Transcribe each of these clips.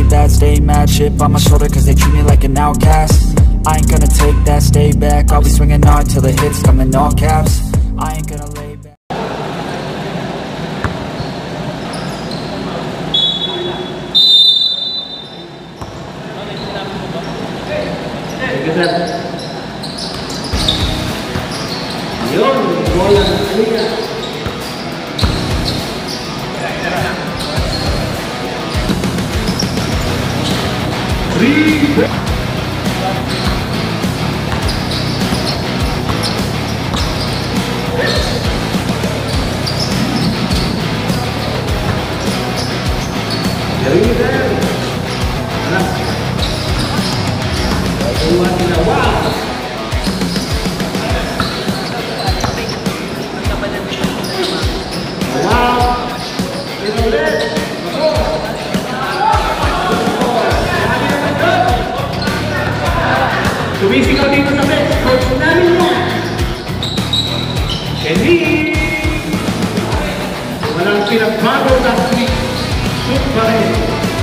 that, stay mad, chip on my shoulder cause they treat me like an outcast. I ain't gonna take that, stay back, I'll be swinging hard till the hits come in all caps. I ain't gonna lay back. Yun, bola ng liga. Sumisigaw dito sa bench, coach namin mo. Kenny! Walang pinagbago last week. Shoot pa rin.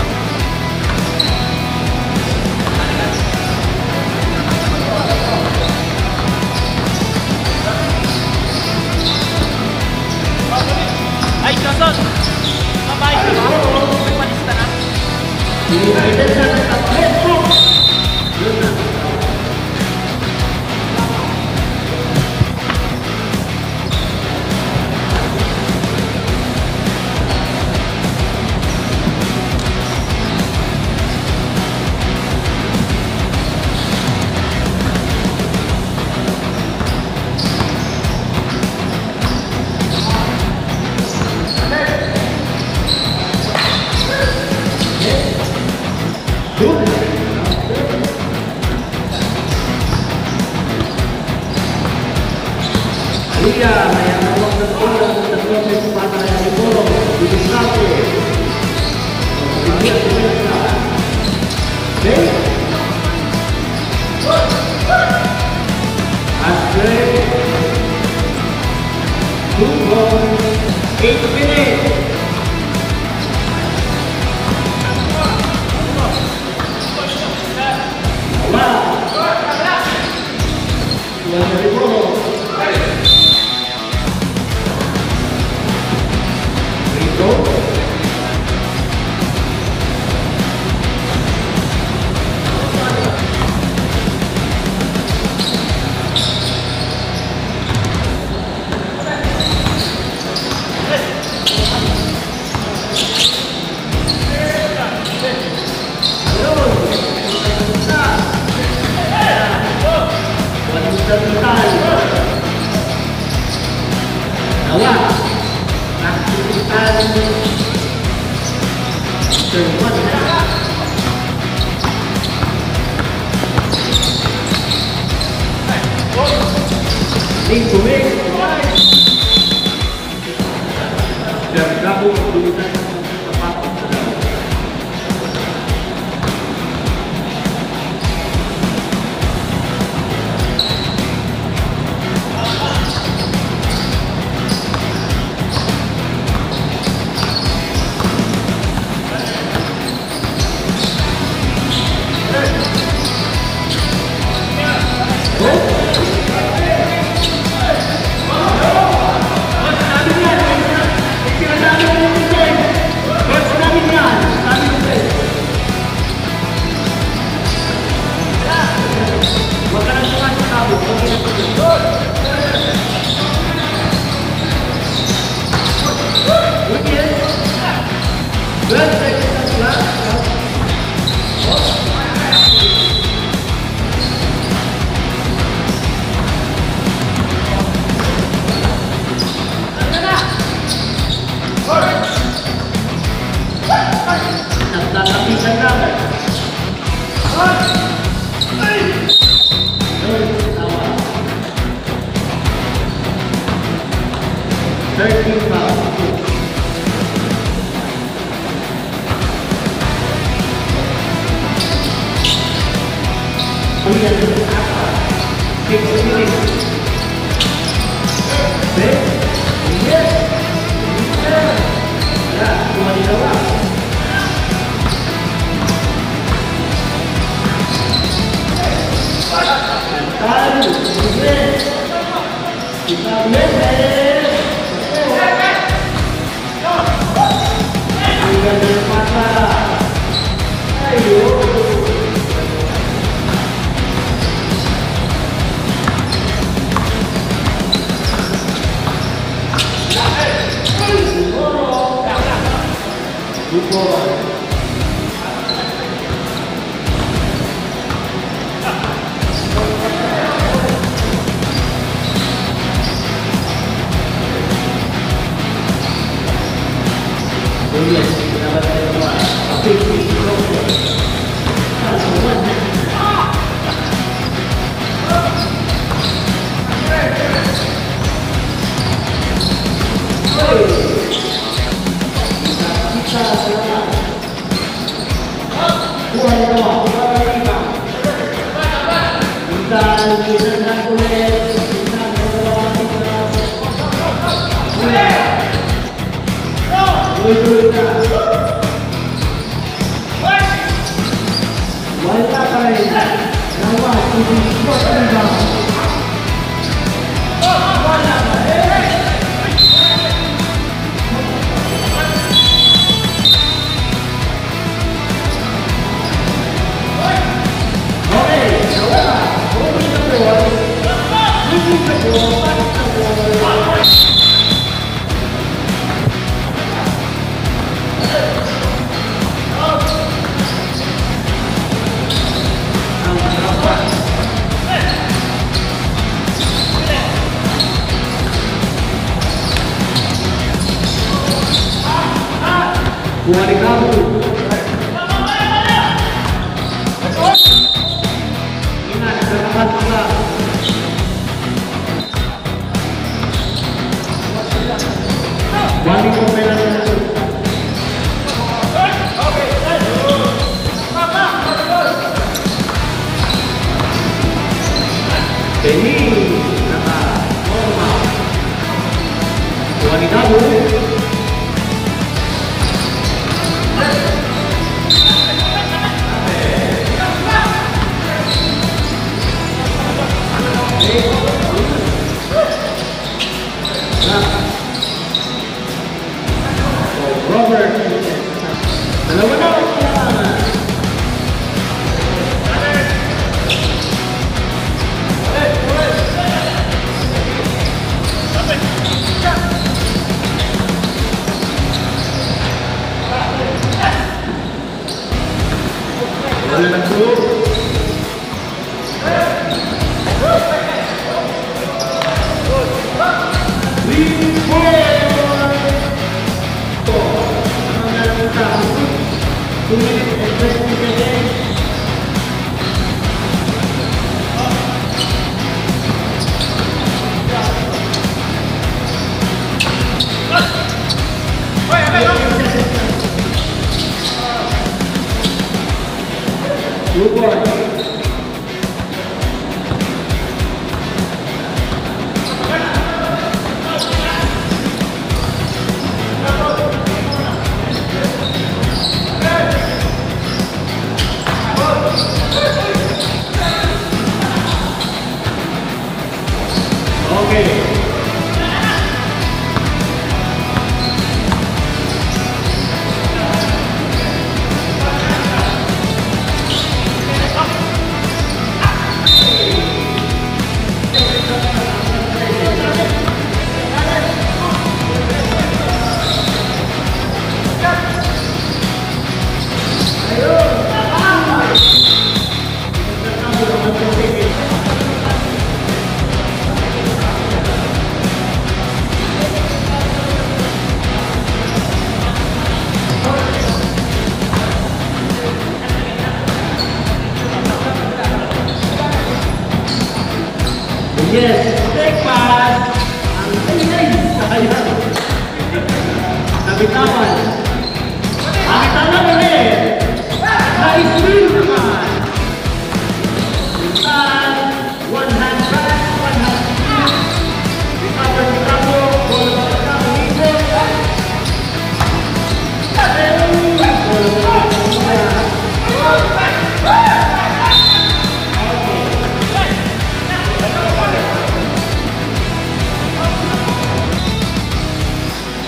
Ay, Johnson! Bye-bye! Nagpalista na. Hindi na rin sa atleto. Yun na. Iya, yang awak terpulang terproses pada yang diborong di Israel. Ini pemirsa. Oke. Asre. 8 minutes.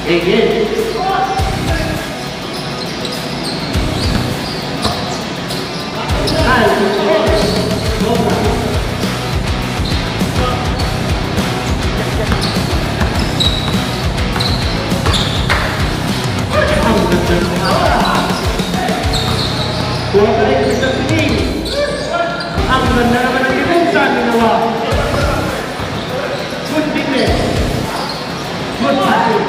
Again. Buat balik kita sini. Ang ganda naman ang depensa ni Nawa. Good defense. Good passing.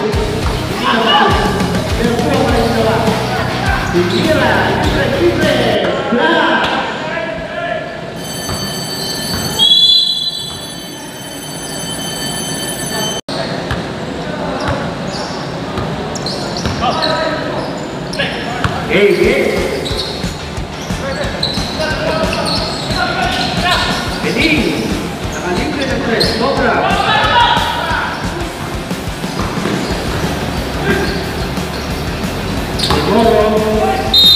Pero buat balik ni Nawa. Dikira, kira. Nah. Hey. Jadi, nakalibre ng tres, sobra. Siguro.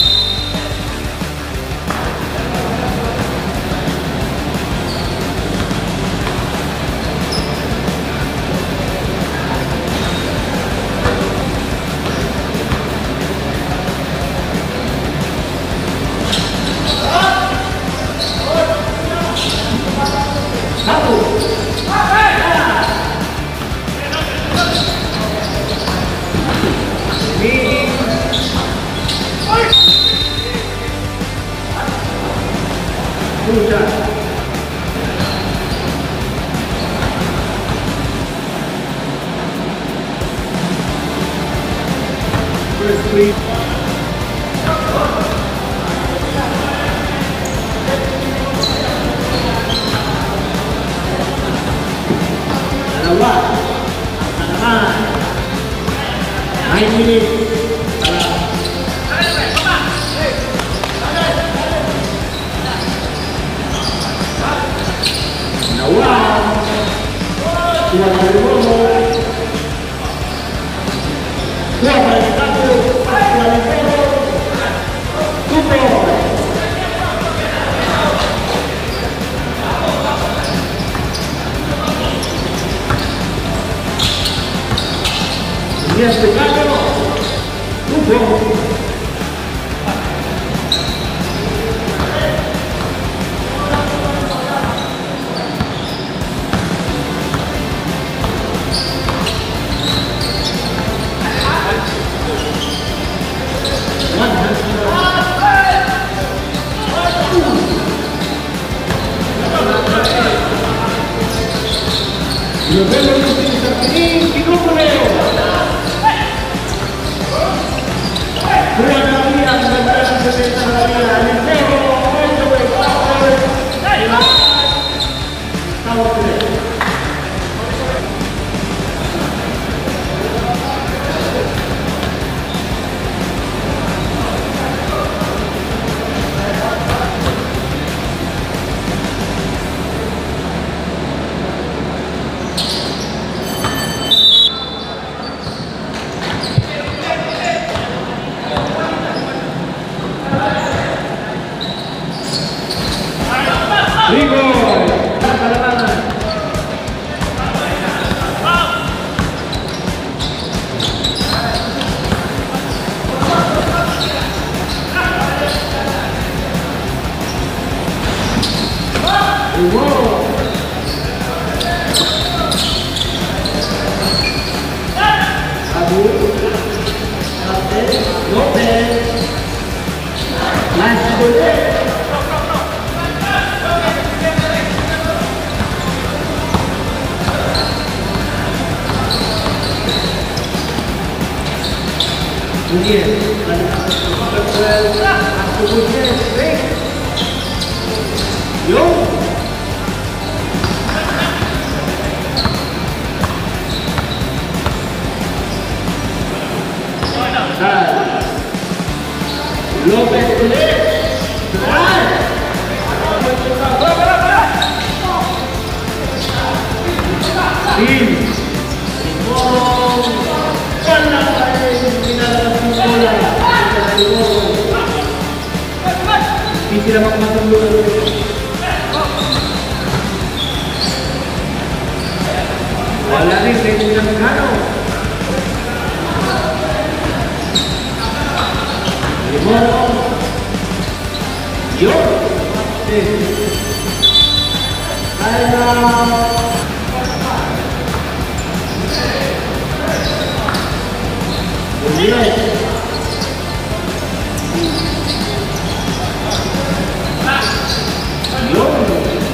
First, please. Dalawa. Naman. 9 minutes. Yes, the guy Yun! Kaya na... Ulit! Yun!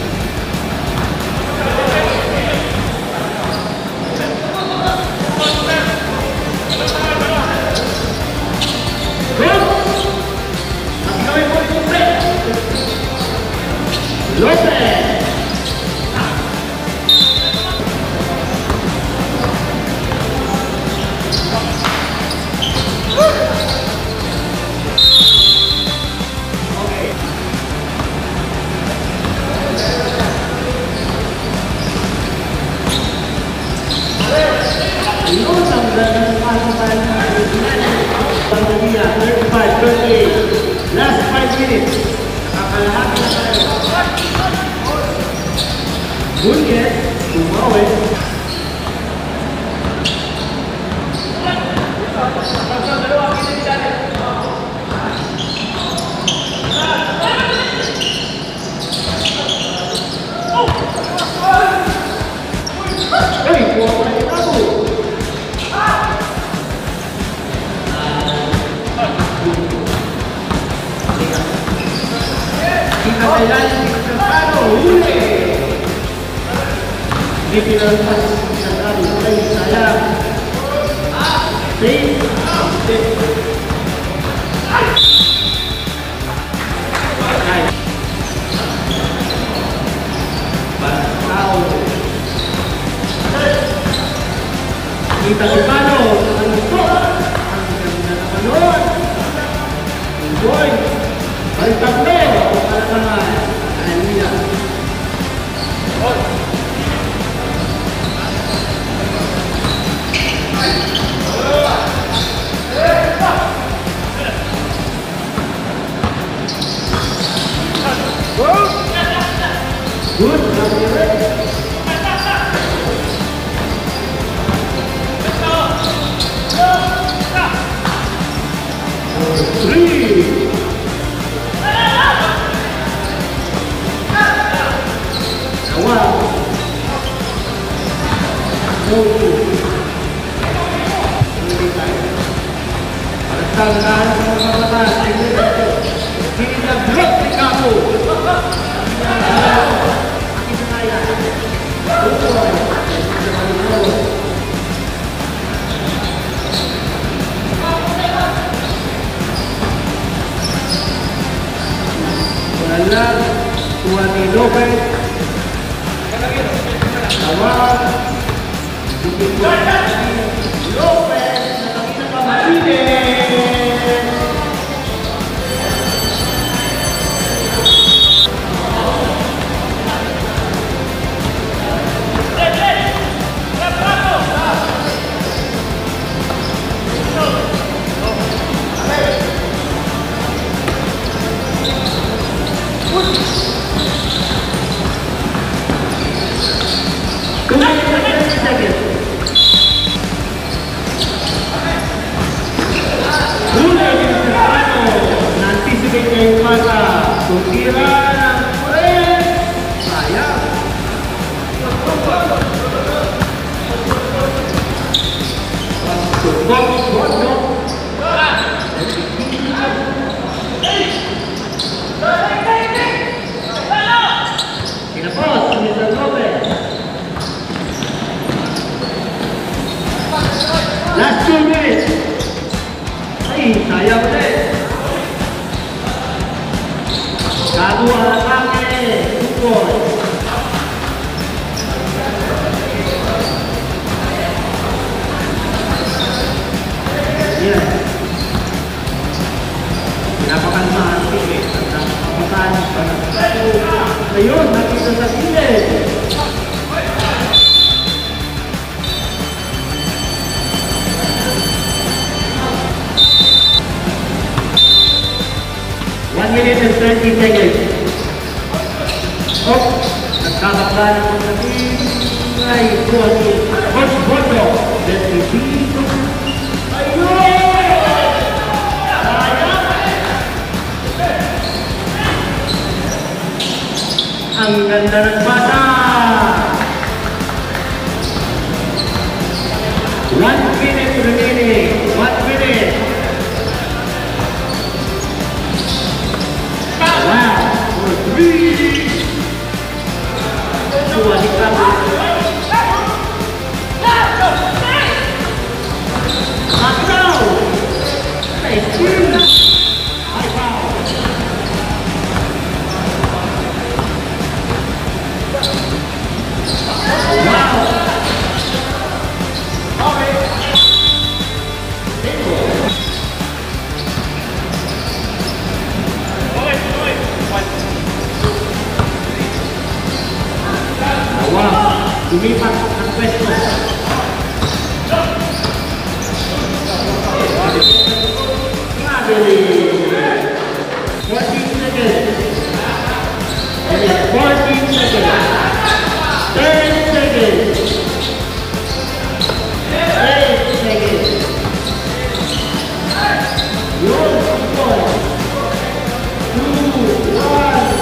Last 5 minutes. Nakakalahati na tayo. Bunget, tumawi. Hey, buwan ko na ito. Kailangan ng pano, huli! Hindi pinalpas sa kami, ay sayang. Safe, kita si Pano, ang ito, ang ganda naman nun. Enjoy! Balik tatlo, para naman. Hallelujah. Good, Tuan ni Lopez Tawag Lopez nakakita ka Martinez. Last 2 minutes. Ay, sayang ulit. Gago ang angin. Tukol. Yan. Pinapakalmahan ko eh. Napapakalmahan pa na. Ayun, nakita sa gilid. Minute and 30 seconds. Oh, nagkakabala ko sa ay buwan ni Coach Bondo. Let's repeat. Ayun! Sayang! ganda ng bata! 1 minute remaining. 1 minute. Wow, for 3. Suwalik ka mo. Makaw! Nice team! High foul! Wow! Lumipat ang pwesto. Madali. 14 seconds. And it's 14 seconds. 10 seconds. 8 seconds. Your score. 2, 1.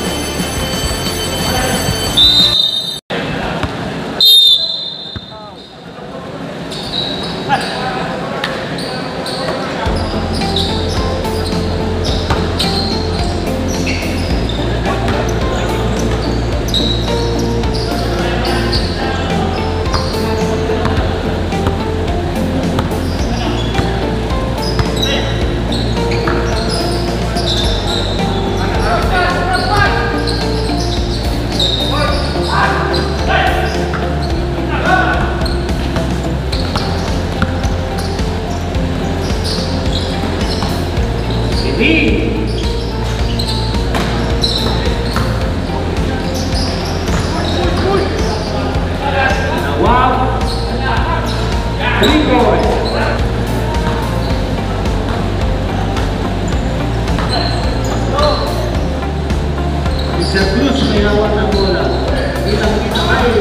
Cruz may hawak ng bola. Kitang-kita kayo.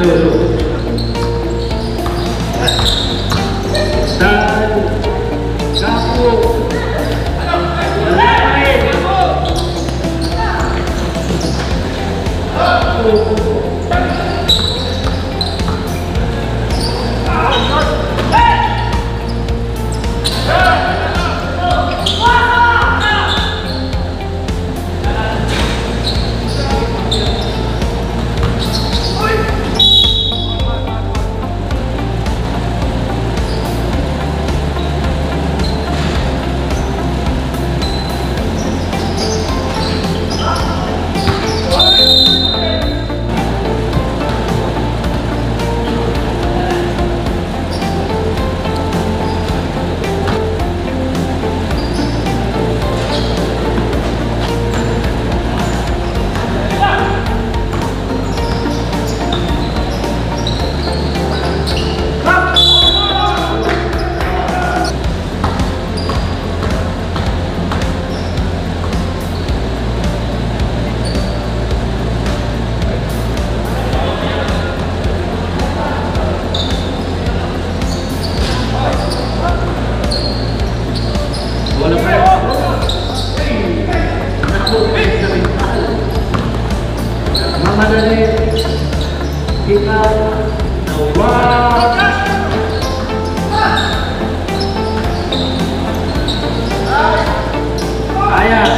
Dulu. Dan kamu kita Nawab ayah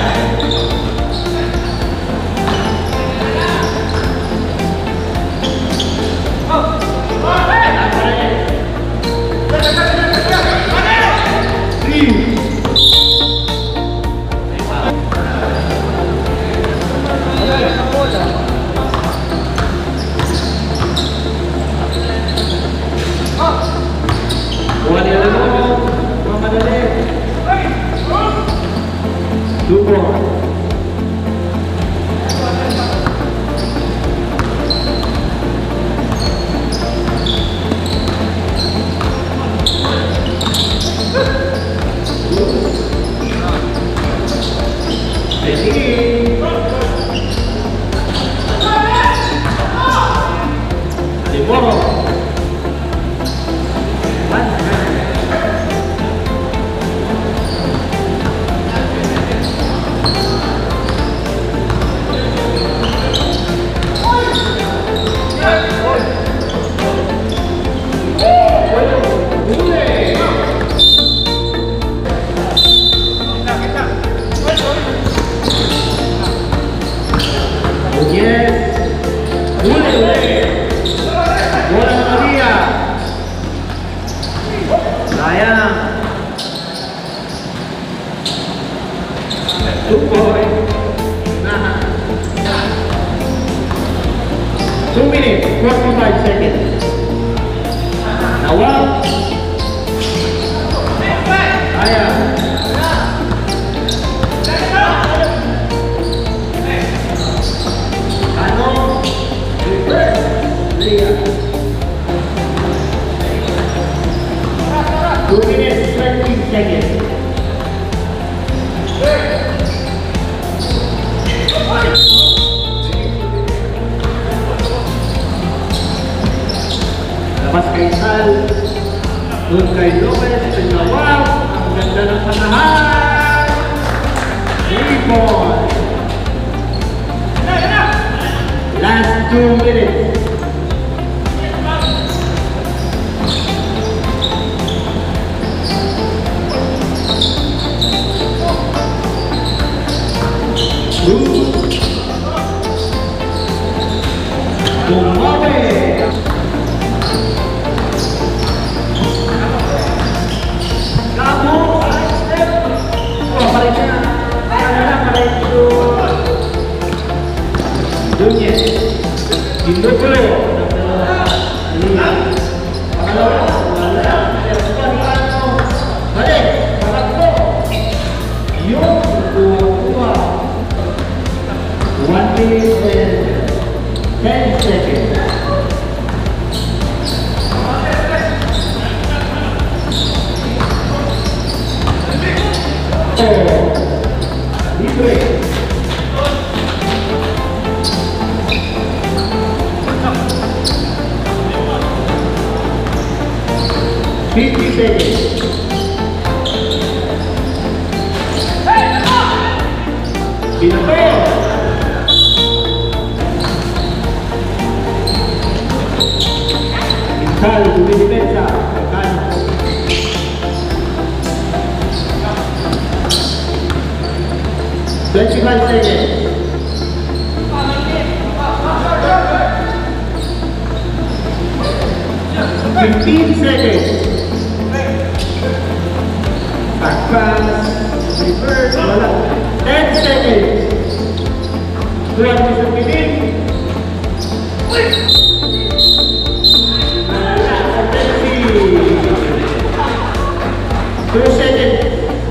Lepas Kaisal, doon kay Lopez, Nawab, ang ganda ng panahan. 3 points. Last 2 minutes. 50 seconds. Pinato! Incal, dumidepensa. Incal. 25 seconds. 15 seconds. Back pass. Reverse. Wala. 10 seconds. 12 is within. Let's see. 2 seconds.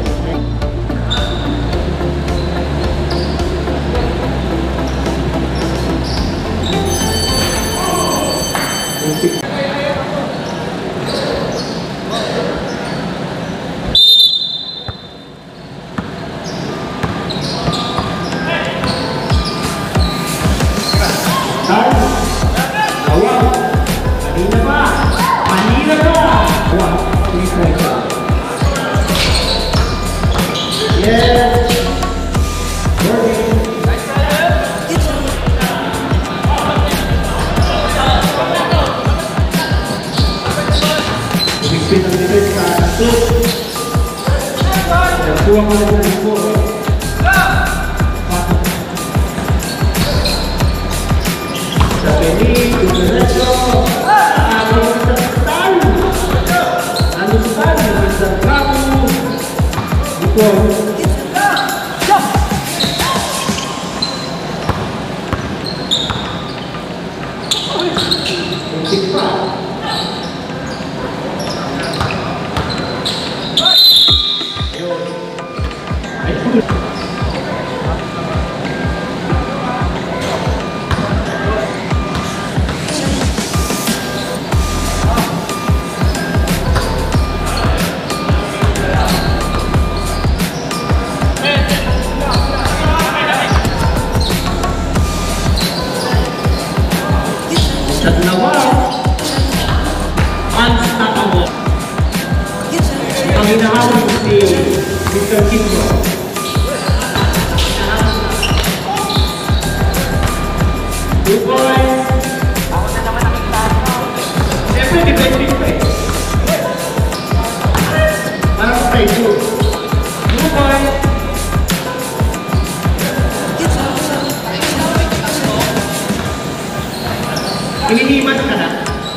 Hinihimas ka na.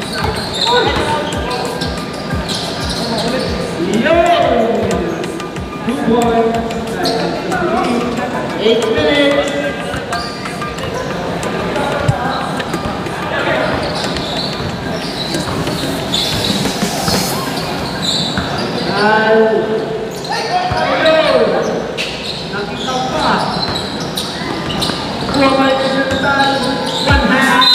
Yo! 2 points. 8 minutes. Nakita pa. Kuha pa ito sa total. 1 half.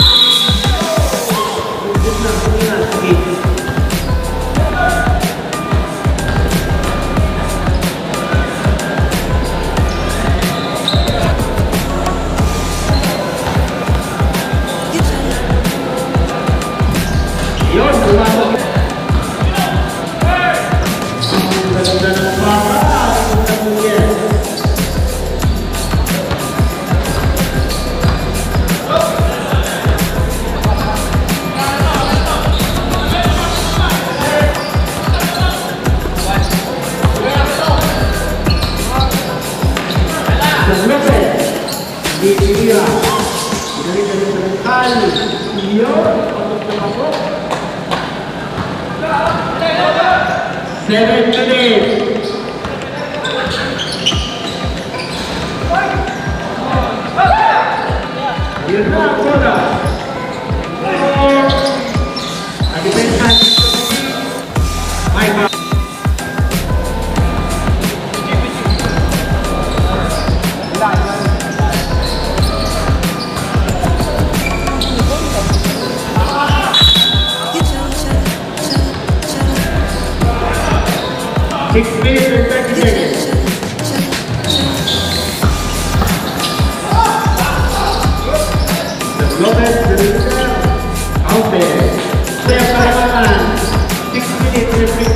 Out there. Step 6 minutes.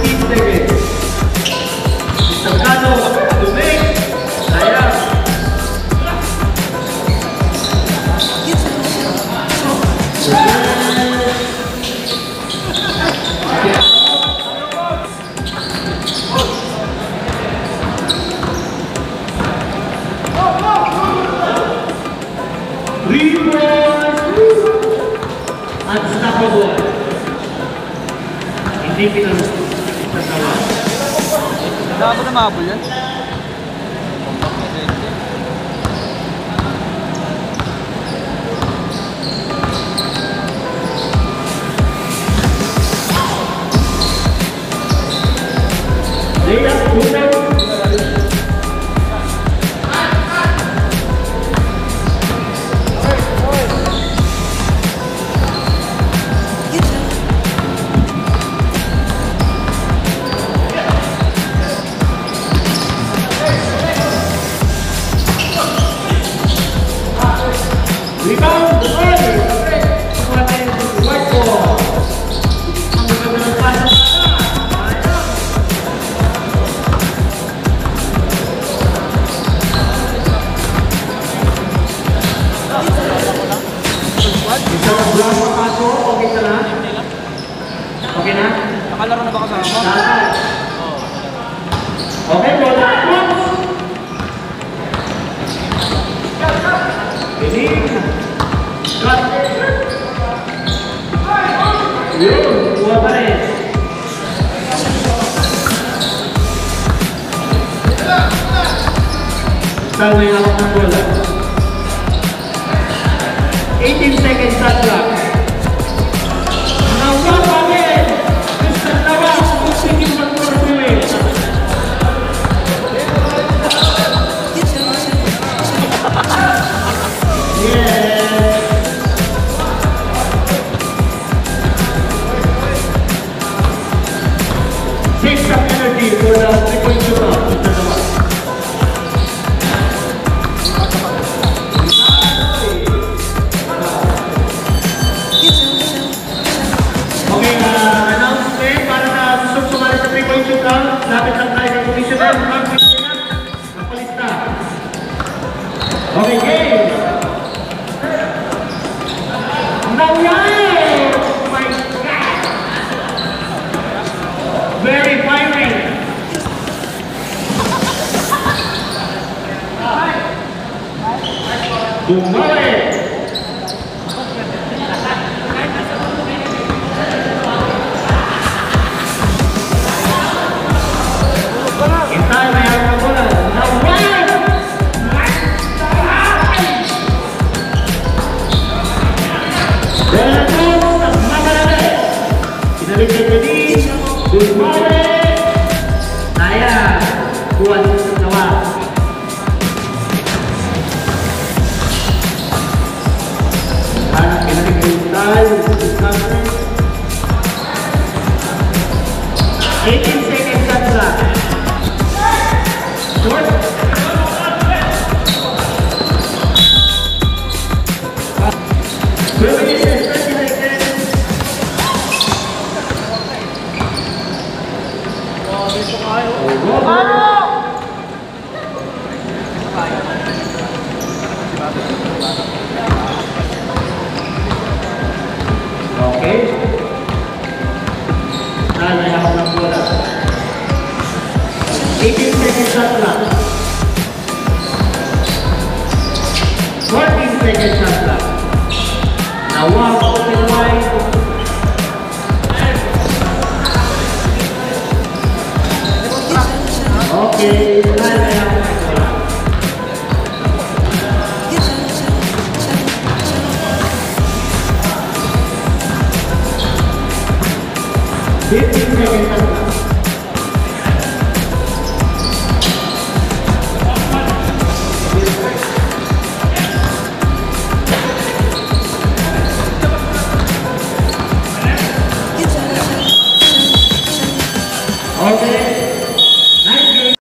3 points. Unstoppable. Hindi pinagsasawa. Dapat na mabul yan. Layup, Buller. Rebound, Buller. White ball. Ang gagawin ng pasa okay na? Nakalaro na ba kasama mo? Okay, bola. Binig. Cut. Yun, buha pa rin. Saan may hawak ng bola? 18 seconds shot clock. Nawa pa rin! Mr. Nawa, continue mag-performing. Yes! Take some energy for the 3-point shooter, Mr. Nawa. Lapit lang tayo ng commissioner, napalista. Okay, game! Naway! Oh my God! Very firing! Bumalik! Good morning! Saya, buat semua. Anak kita diperintah, 18 seconds saja. Short. Okay. Nah, may hawak ng bola. 18 seconds shot clock. 14 seconds shot clock. Nawa pa ko pinaway. Okay. Nah, may hawak.